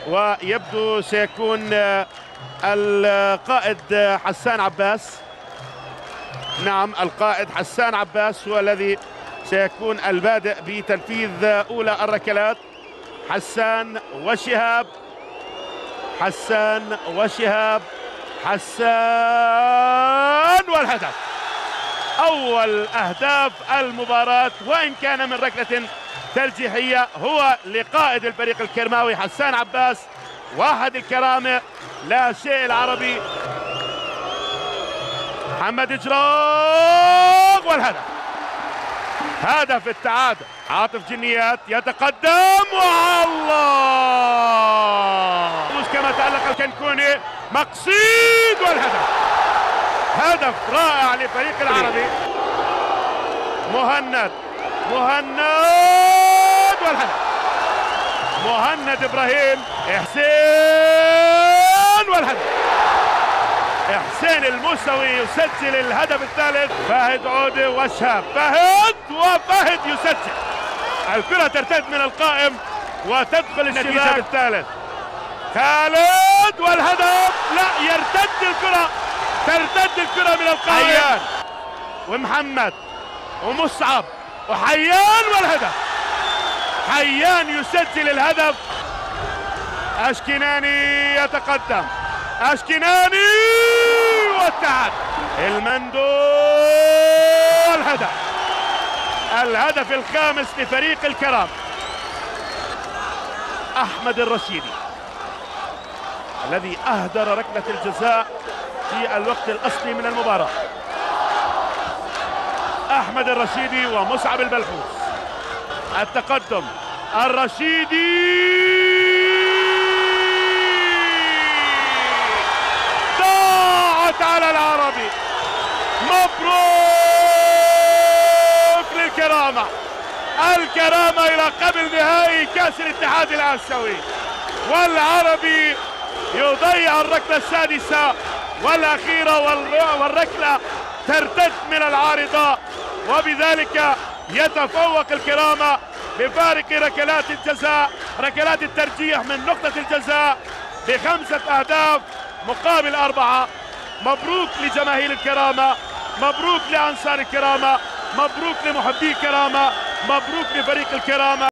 ويبدو سيكون القائد حسان عباس. نعم، القائد حسان عباس هو الذي سيكون البادئ بتنفيذ أولى الركلات. حسان وشهاب، حسان وشهاب، حسان، والهدف. أول أهداف المباراة وإن كان من ركلة ترجيحية هو لقائد الفريق الكرماوي حسان عباس. واحد الكرامة لا شيء العربي. محمد إجراق والهدف. هدف التعادل. عاطف جنيات يتقدم والله كما تألق الكنكوني. مقصيد والهدف. هدف رائع لفريق العربي. مهند والهدف. مهند إبراهيم. إحسان والهدف. إحسان الموسوي يسجل الهدف الثالث. فهد عودة وشهاب. فهد يسجل. الكرة ترتد من القائم وتدخل النتيجة بالثالث. خالد والهدف. لا، ترتد الكرة من القائم. حيان ومحمد ومصعب وحيان والهدف. حيان يسجل الهدف. أشكناني يتقدم. أشكناني والتعادل. المندو الهدف الخامس لفريق الكرام. أحمد الرشيدي الذي أهدر ركلة الجزاء في الوقت الأصلي من المباراة. أحمد الرشيدي ومصعب البلحوث. التقدم. الرشيدي ضاعت على العربي. مبروك للكرامة. الكرامة إلى قبل نهائي كأس الاتحاد الآسيوي، والعربي يضيع الركلة السادسة والأخيرة، والركلة ترتد من العارضة، وبذلك يتفوق الكرامة بفارق ركلات الجزاء، ركلات الترجيح من نقطة الجزاء ب5 أهداف مقابل 4. مبروك لجماهير الكرامة، مبروك لأنصار الكرامة، مبروك لمحبي الكرامة، مبروك لفريق الكرامة.